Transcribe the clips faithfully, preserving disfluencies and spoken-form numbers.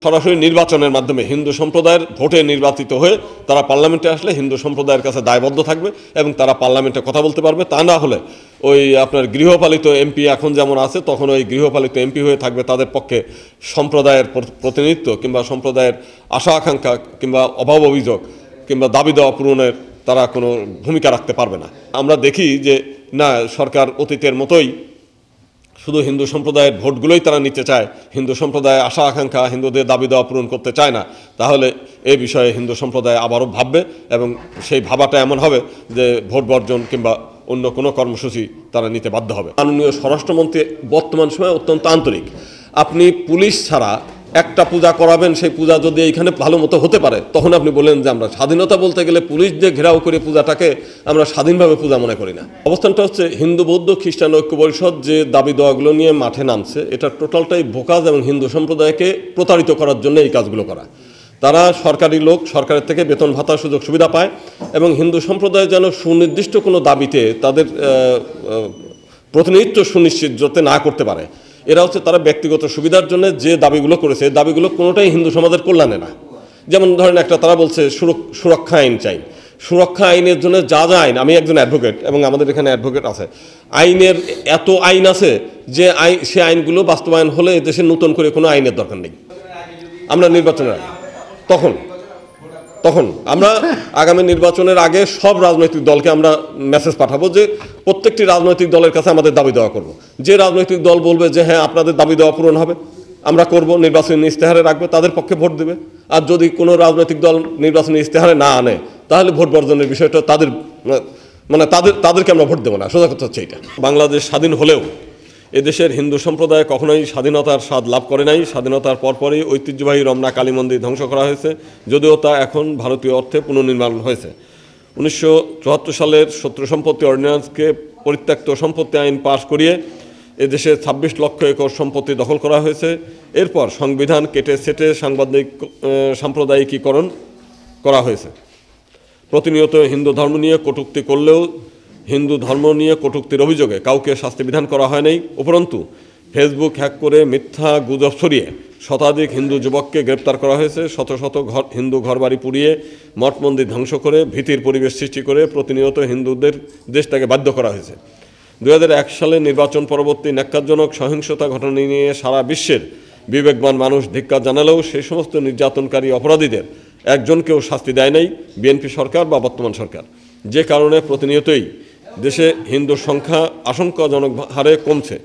সরাসরি নির্বাচনের মাধ্যমে হিন্দু সম্প্রদায়ের ভোটে নির্বাচিত হয়ে তারা পার্লামেন্টে আসলে হিন্দু সম্প্রদায়ের কাছে দায়বদ্ধ থাকবে এবং তারা পার্লামেন্টে কথা বলতে পারবে। তা না হলে ওই আপনার গৃহপালিত এমপি এখন যেমন আছে তখন ওই গৃহপালিত এমপি হয়ে থাকবে, তাদের পক্ষে সম্প্রদায়ের প্রতিনিধিত্ব কিংবা সম্প্রদায়ের আশা আকাঙ্ক্ষা কিংবা অভাব অভিযোগ কিংবা দাবি দেওয়া পূরণের তারা কোনো ভূমিকা রাখতে পারবে না। আমরা দেখি যে না, সরকার অতীতের মতোই শুধু হিন্দু সম্প্রদায়ের ভোটগুলোই তারা নিতে চায়, হিন্দু সম্প্রদায়ের আশা আকাঙ্ক্ষা হিন্দুদের দাবি দেওয়া পূরণ করতে চায় না, তাহলে এই বিষয়ে হিন্দু সম্প্রদায় আবারও ভাববে এবং সেই ভাবাটা এমন হবে যে ভোট বর্জন কিংবা অন্য কোনো কর্মসূচি তারা নিতে বাধ্য হবে। মাননীয় স্বরাষ্ট্রমন্ত্রী বর্তমান সময়ে অত্যন্ত আন্তরিক। আপনি পুলিশ ছাড়া একটা পূজা করাবেন, সেই পূজা যদি এইখানে ভালো মতো হতে পারে তখন আপনি বলেন যে আমরা স্বাধীনতা বলতে গেলে পুলিশ যে ঘেরাও করে পূজাটাকে আমরা স্বাধীনভাবে পূজা মনে করি না। অবস্থানটা হচ্ছে হিন্দু বৌদ্ধ খ্রিস্টান ঐক্য পরিষদ যে দাবি দেওয়াগুলো নিয়ে মাঠে নামছে, এটা টোটালটাই ভোকাজ এবং হিন্দু সম্প্রদায়কে প্রতারিত করার জন্য এই কাজগুলো করা। তারা সরকারি লোক, সরকারের থেকে বেতন ভাতা সুযোগ সুবিধা পায় এবং হিন্দু সম্প্রদায় যেন সুনির্দিষ্ট কোনো দাবিতে তাদের প্রতিনিধিত্ব সুনিশ্চিত যাতে না করতে পারে, এরা হচ্ছে তারা ব্যক্তিগত সুবিধার জন্য যে দাবিগুলো করেছে, এই দাবিগুলো কোনোটাই হিন্দু সমাজের কল্যাণে না। যেমন ধরেন একটা তারা বলছে সুরক্ষা আইন চাই, সুরক্ষা আইনের জন্য যা যা আইন, আমি একজন অ্যাডভোকেট এবং আমাদের এখানে অ্যাডভোকেট আছে, আইনের এত আইন আছে যে আইন সে আইনগুলো বাস্তবায়ন হলে দেশে নতুন করে কোনো আইনের দরকার নেই। আমরা নির্বাচনের আগে তখন তখন আমরা আগামী নির্বাচনের আগে সব রাজনৈতিক দলকে আমরা মেসেজ পাঠাবো যে প্রত্যেকটি রাজনৈতিক দলের কাছে আমাদের দাবি দেওয়া করব। যে রাজনৈতিক দল বলবে যে হ্যাঁ আপনাদের দাবি দেওয়া পূরণ হবে, আমরা করব, নির্বাচনী ইশতেহারে রাখবো, তাদের পক্ষে ভোট দেবে। আর যদি কোনো রাজনৈতিক দল নির্বাচনী ইশতেহারে না আনে তাহলে ভোট বর্জনের বিষয়টা তাদের মানে তাদের তাদেরকে আমরা ভোট দেবো না। সোজা কথা হচ্ছে এইটা। বাংলাদেশ স্বাধীন হলেও এদেশের হিন্দু সম্প্রদায় কখনোই স্বাধীনতার স্বাদ লাভ করে নাই। স্বাধীনতার পরপরই ঐতিহ্যবাহী রমনা কালী মন্দির ধ্বংস করা হয়েছে, যদিও তা এখন ভারতীয় অর্থে পুনর্নির্মাণ হয়েছে। উনিশশো চুয়াত্তর সালের শত্রু সম্পত্তি অর্ডিন্যান্সকে পরিত্যক্ত সম্পত্তি আইন পাশ করিয়ে এদেশে ছাব্বিশ লক্ষ একর সম্পত্তি দখল করা হয়েছে। এরপর সংবিধান কেটে সেটে সাংবাদিক সাম্প্রদায়িকীকরণ করা হয়েছে। প্রতিনিয়ত হিন্দু ধর্ম নিয়ে কটূক্তি করলেও হিন্দু ধর্ম নিয়ে কটূক্তির অভিযোগে কাউকে শাস্তিবিধান করা হয় নাই। উপরন্তু ফেসবুক হ্যাক করে মিথ্যা গুজব ছড়িয়ে শতাধিক হিন্দু যুবককে গ্রেপ্তার করা হয়েছে। শত শত ঘর হিন্দু ঘরবাড়ি পুড়িয়ে মঠ মন্দির ধ্বংস করে ভীতির পরিবেশ সৃষ্টি করে প্রতিনিয়ত হিন্দুদের দেশ থেকে বাধ্য করা হয়েছে। দুই হাজার এক সালে নির্বাচন পরবর্তী ন্যাক্কারজনক সহিংসতা ঘটনা নিয়ে সারা বিশ্বের বিবেকবান মানুষ ধিক্কার জানালেও সেই সমস্ত নির্যাতনকারী অপরাধীদের একজনকেও শাস্তি দেয় নাই বিএনপি সরকার বা বর্তমান সরকার, যে কারণে প্রতিনিয়তই দেশে হিন্দুর সংখ্যা আশঙ্কাজনক হারে কমছে।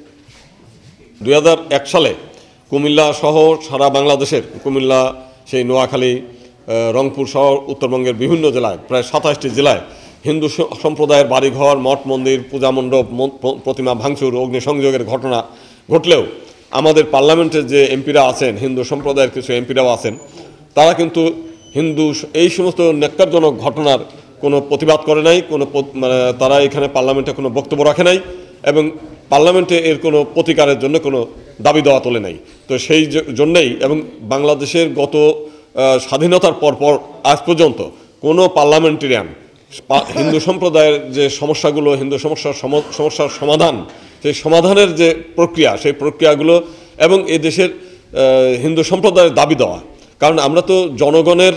দুই হাজার এক সালে কুমিল্লা সহ সারা বাংলাদেশের কুমিল্লা, সেই নোয়াখালী, রংপুর সহ উত্তরবঙ্গের বিভিন্ন জেলায় প্রায় সাতাশটি জেলায় হিন্দু সম্প্রদায়ের বাড়িঘর, মঠ মন্দির, পূজা মণ্ডপ, প্রতিমা ভাঙচুর, অগ্নিসংযোগের ঘটনা ঘটলেও আমাদের পার্লামেন্টের যে এমপিরা আছেন, হিন্দু সম্প্রদায়ের কিছু এমপিরাও আছেন, তারা কিন্তু হিন্দু এই সমস্ত ন্যাক্কারজনক ঘটনার কোনো প্রতিবাদ করে নাই, কোনো মানে তারা এখানে পার্লামেন্টে কোনো বক্তব্য রাখে নাই এবং পার্লামেন্টে এর কোনো প্রতিকারের জন্য কোনো দাবি দেওয়া তোলে নাই। তো সেই জন্যেই এবং বাংলাদেশের গত স্বাধীনতার পরপর আজ পর্যন্ত কোনো পার্লামেন্টেরিয়ান হিন্দু সম্প্রদায়ের যে সমস্যাগুলো, হিন্দু সমস্যার সমস্যার সমাধান, সেই সমাধানের যে প্রক্রিয়া, সেই প্রক্রিয়াগুলো এবং এ দেশের হিন্দু সম্প্রদায়ের দাবি দেওয়া, কারণ আমরা তো জনগণের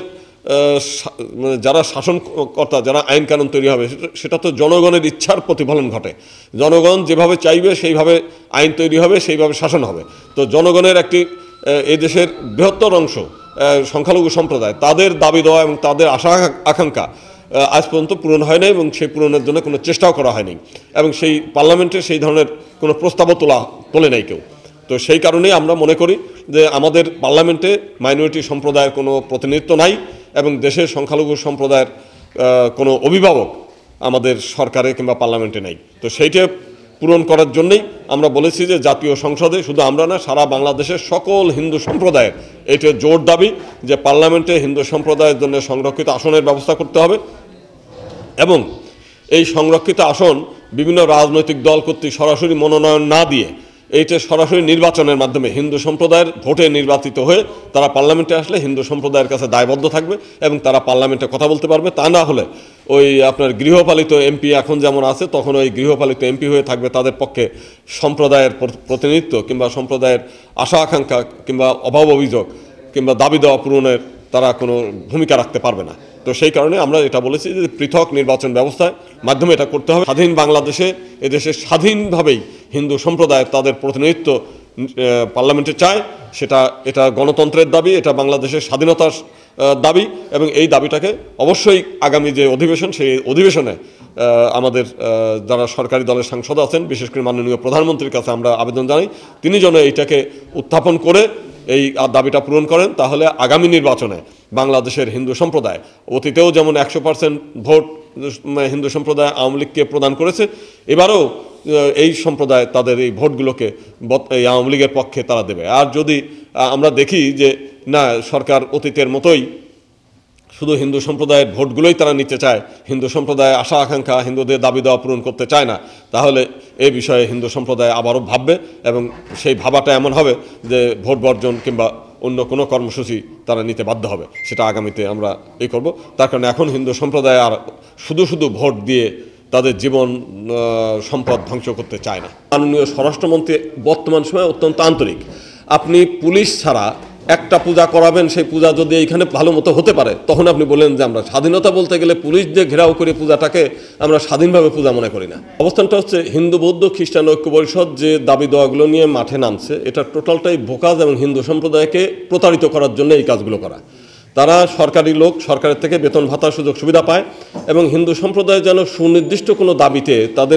যারা শাসনকর্তা, যারা আইন কানুন তৈরি হবে সেটা তো জনগণের ইচ্ছার প্রতিফলন ঘটে। জনগণ যেভাবে চাইবে সেইভাবে আইন তৈরি হবে, সেইভাবে শাসন হবে। তো জনগণের একটি এই দেশের বৃহত্তর অংশ সংখ্যালঘু সম্প্রদায়, তাদের দাবি দেওয়া এবং তাদের আশা আকাঙ্ক্ষা আজ পর্যন্ত পূরণ হয় নাই এবং সেই পূরণের জন্য কোনো চেষ্টাও করা হয়নি এবং সেই পার্লামেন্টে সেই ধরনের কোনো প্রস্তাবও তোলা তোলে নাই কেউ। তো সেই কারণেই আমরা মনে করি যে আমাদের পার্লামেন্টে মাইনরিটি সম্প্রদায়ের কোনো প্রতিনিধিত্ব নাই এবং দেশের সংখ্যালঘু সম্প্রদায়ের কোনো অভিভাবক আমাদের সরকারে কিংবা পার্লামেন্টে নাই। তো সেইটা পূরণ করার জন্যই আমরা বলেছি যে জাতীয় সংসদে শুধু আমরা না, সারা বাংলাদেশের সকল হিন্দু সম্প্রদায়ের এটা জোর দাবি যে পার্লামেন্টে হিন্দু সম্প্রদায়ের জন্য সংরক্ষিত আসনের ব্যবস্থা করতে হবে এবং এই সংরক্ষিত আসন বিভিন্ন রাজনৈতিক দল কর্তৃক সরাসরি মনোনয়ন না দিয়ে এইটা সরাসরি নির্বাচনের মাধ্যমে হিন্দু সম্প্রদায়ের ভোটে নির্বাচিত হয়ে তারা পার্লামেন্টে আসলে হিন্দু সম্প্রদায়ের কাছে দায়বদ্ধ থাকবে এবং তারা পার্লামেন্টে কথা বলতে পারবে। তা না হলে ওই আপনার গৃহপালিত এমপি এখন যেমন আছে তখন ওই গৃহপালিত এমপি হয়ে থাকবে, তাদের পক্ষে সম্প্রদায়ের প্রতিনিধিত্ব কিংবা সম্প্রদায়ের আশা আকাঙ্ক্ষা কিংবা অভাব অভিযোগ কিংবা দাবি দেওয়া পূরণের তারা কোনো ভূমিকা রাখতে পারবে না। তো সেই কারণে আমরা এটা বলেছি যে পৃথক নির্বাচন ব্যবস্থার মাধ্যমে এটা করতে হবে। স্বাধীন বাংলাদেশে এদেশে স্বাধীনভাবেই হিন্দু সম্প্রদায় তাদের প্রতিনিধিত্ব পার্লামেন্টে চায়, সেটা এটা গণতন্ত্রের দাবি, এটা বাংলাদেশের স্বাধীনতার দাবি, এবং এই দাবিটাকে অবশ্যই আগামী যে অধিবেশন সেই অধিবেশনে আমাদের যারা সরকারি দলের সাংসদ আছেন, বিশেষ করে মাননীয় প্রধানমন্ত্রীর কাছে আমরা আবেদন জানাই, তিনি যেন এইটাকে উত্থাপন করে এই দাবিটা পূরণ করেন। তাহলে আগামী নির্বাচনে বাংলাদেশের হিন্দু সম্প্রদায় অতীতেও যেমন একশো পার্সেন্ট ভোট হিন্দু সম্প্রদায় আওয়ামী লীগকে প্রদান করেছে, এবারও এই সম্প্রদায় তাদের এই ভোটগুলোকে এই আওয়ামী লীগের পক্ষে তারা দেবে। আর যদি আমরা দেখি যে না, সরকার অতীতের মতোই শুধু হিন্দু সম্প্রদায়ের ভোটগুলোই তারা নিতে চায়, হিন্দু সম্প্রদায়ের আশা আকাঙ্ক্ষা, হিন্দুদের দাবি দেওয়া পূরণ করতে চায় না, তাহলে এই বিষয়ে হিন্দু সম্প্রদায় আবারও ভাববে, এবং সেই ভাবাটা এমন হবে যে ভোট বর্জন কিংবা অন্য কোনো কর্মসূচি তারা নিতে বাধ্য হবে। সেটা আগামীতে আমরা এই করব। তার কারণে এখন হিন্দু সম্প্রদায় আর শুধু শুধু ভোট দিয়ে তাদের জীবন সম্পদ ধ্বংস করতে চায় না। মাননীয় স্বরাষ্ট্রমন্ত্রী বর্তমান সময়ে অত্যন্ত আন্তরিক। আপনি পুলিশ ছাড়া একটা পূজা করাবেন, সেই পূজা যদি এইখানে ভালো মতো হতে পারে, তখন আপনি বলেন যে আমরা স্বাধীনতা বলতে গেলে পুলিশ দিয়ে ঘেরাও করে পূজাটাকে আমরা স্বাধীনভাবে পূজা মনে করি না। অবস্থানটা হচ্ছে হিন্দু বৌদ্ধ খ্রিস্টান ঐক্য পরিষদ যে দাবি দেওয়াগুলো নিয়ে মাঠে নামছে, এটা টোটালটাই ভোকাজ এবং হিন্দু সম্প্রদায়কে প্রতারিত করার জন্য এই কাজগুলো করা। তারা সরকারি লোক, সরকারের থেকে বেতন ভাতার সুযোগ সুবিধা পায়, এবং হিন্দু সম্প্রদায় যেন সুনির্দিষ্ট কোনো দাবিতে তাদের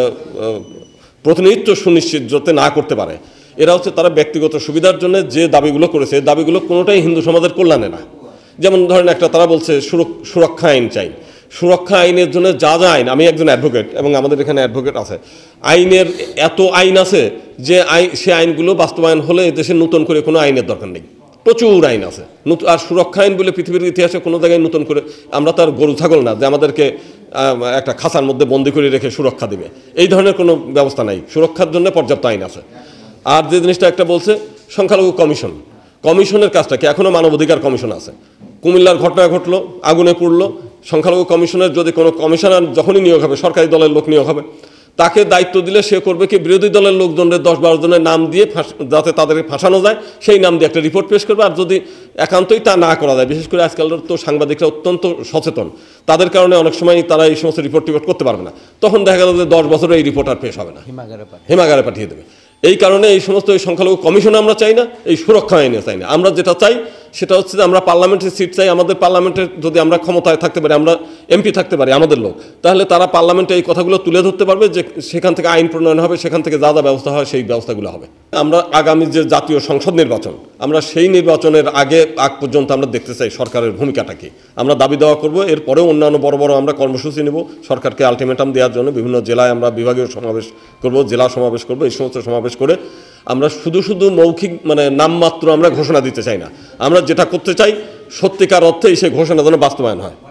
প্রতিনিধিত্ব সুনিশ্চিত যাতে না করতে পারে, এরা হচ্ছে তারা ব্যক্তিগত সুবিধার জন্য যে দাবিগুলো করেছে, দাবিগুলো কোনোটাই হিন্দু সমাজের কল্যাণে না। যেমন ধরেন একটা তারা বলছে সুরক্ষা আইন চাই, সুরক্ষা আইনের জন্য যা যা আইন, আমি একজন অ্যাডভোকেট এবং আমাদের এখানে অ্যাডভোকেট আছে, আইনের এত আইন আছে যে আইন সে আইনগুলো বাস্তবায়ন হলে দেশে নতুন করে কোনো আইনের দরকার নেই, প্রচুর আইন আছে। আর সুরক্ষা আইন বলে পৃথিবীর ইতিহাসে কোনো জায়গায় নতুন করে, আমরা তার গরু ছাগল না যে আমাদেরকে একটা খাঁচার মধ্যে বন্দি করে রেখে সুরক্ষা দিবে, এই ধরনের কোনো ব্যবস্থা নাই। সুরক্ষার জন্য পর্যাপ্ত আইন আছে। আর যে জিনিসটা একটা বলছে সংখ্যালঘু কমিশন, কমিশনের কাজটা কি? এখনও মানবাধিকার কমিশন আছে। কুমিল্লার ঘটনা ঘটলো, আগুনে পুড়লো, সংখ্যালঘু কমিশনের যদি কোনো কমিশনার যখনই নিয়োগ হবে, সরকারি দলের লোক নিয়োগ হবে, তাকে দায়িত্ব দিলে সে করবে কি, বিরোধী দলের লোকজনের দশ বারো জনের নাম দিয়ে যাতে তাদেরকে ফাঁসানো যায় সেই নাম দিয়ে একটা রিপোর্ট পেশ করবে। আর যদি একান্তই তা না করা যায়, বিশেষ করে আজকাল তো সাংবাদিকরা অত্যন্ত সচেতন, তাদের কারণে অনেক সময় তারা এই সমস্ত রিপোর্ট টিপোর্ট করতে পারবে না, তখন দেখা গেল যে দশ বছরে এই রিপোর্ট আর পেশ হবে না, হিমাগারে পাঠিয়ে দেবে। এই কারণে এই সমস্ত এই সংখ্যালঘু কমিশন আমরা চাই না, এই সুরক্ষা আইনে চাই না। আমরা যেটা চাই সেটা হচ্ছে যে আমরা পার্লামেন্টের সিট চাই। আমাদের পার্লামেন্টের যদি আমরা ক্ষমতায় থাকতে পারি, আমরা এমপি থাকতে পারি, আমাদের লোক, তাহলে তারা পার্লামেন্টে এই কথাগুলো তুলে ধরতে পারবে, যে সেখান থেকে আইন প্রণয়ন হবে, সেখান থেকে যা যা ব্যবস্থা হয় সেই ব্যবস্থাগুলো হবে। আমরা আগামী যে জাতীয় সংসদ নির্বাচন, আমরা সেই নির্বাচনের আগে আগ পর্যন্ত আমরা দেখতে চাই সরকারের ভূমিকাটা কি। আমরা দাবি দেওয়া করব, এরপরেও অন্যান্য বড় বড় আমরা কর্মসূচি নেব সরকারকে আলটিমেটাম দেওয়ার জন্য। বিভিন্ন জেলায় আমরা বিভাগীয় সমাবেশ করব, জেলা সমাবেশ করব। এই সমস্ত সমাবেশ করে আমরা শুধু শুধু মৌখিক মানে নামমাত্র আমরা ঘোষণা দিতে চাই না, আমরা যেটা করতে চাই সত্যিকার অর্থেই সেই ঘোষণা যেন বাস্তবায়ন হয়।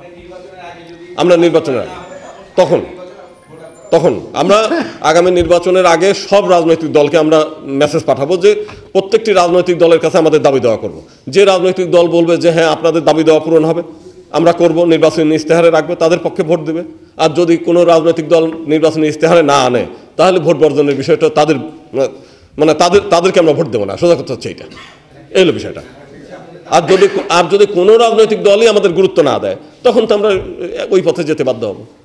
আমরা নির্বাচনের আগে তখন তখন আমরা আগামী নির্বাচনের আগে সব রাজনৈতিক দলকে আমরা মেসেজ পাঠাবো যে প্রত্যেকটি রাজনৈতিক দলের কাছে আমাদের দাবি দেওয়া করব। যে রাজনৈতিক দল বলবে যে হ্যাঁ আপনাদের দাবি দেওয়া পূরণ হবে, আমরা করব, নির্বাচনী ইশতেহারে রাখবে, তাদের পক্ষে ভোট দেবে। আর যদি কোনো রাজনৈতিক দল নির্বাচনী ইশতেহারে না আনে, তাহলে ভোট বর্জনের বিষয়টা তাদের মানে তাদের তাদেরকে আমরা ভোট দেবো না, সোজা কথা হচ্ছে এইটা, এই হলো বিষয়টা। আর যদি আর যদি কোনো রাজনৈতিক দলই আমাদের গুরুত্ব না দেয়, তখন তো আমরা ওই পথে যেতে বাধ্য হব।